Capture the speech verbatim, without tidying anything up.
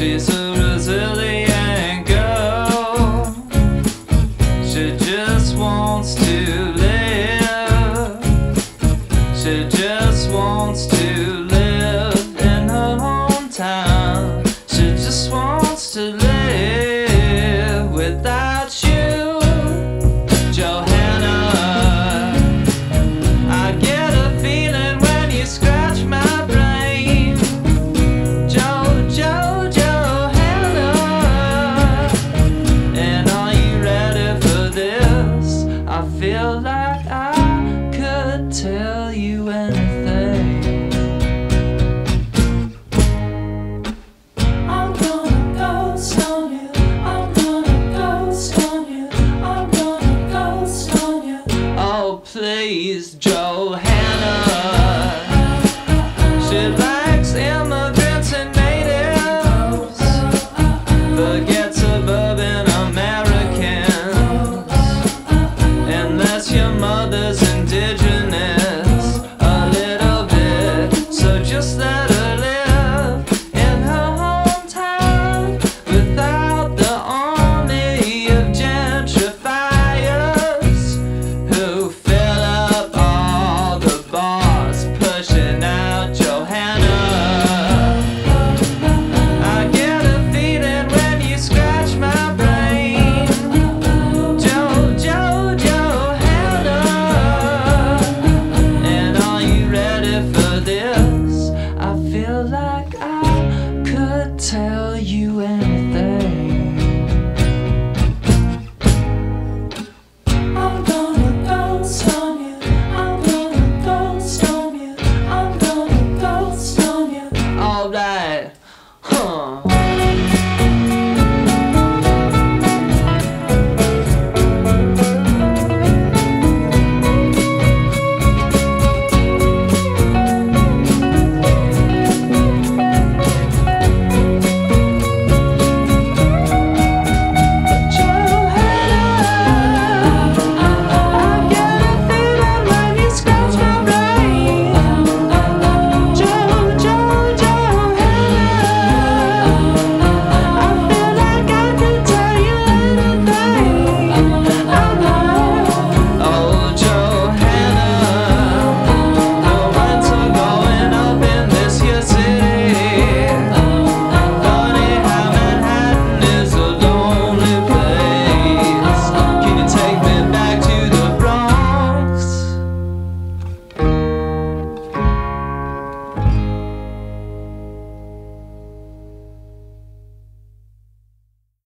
She's a resilient girl. She just wants to live. She just wants to live in her hometown. She just wants to live without you, Johanna. I get a feeling when you scratch my brain, Jo, Jo, Johanna. And are you ready for this? I feel like I could tell you anything. I'm gonna ghost on you. I'm gonna ghost on you. I'm gonna ghost on you. Oh please, Johanna. She likes immigrants and natives, forget suburban Americans, unless your mother's indigenous.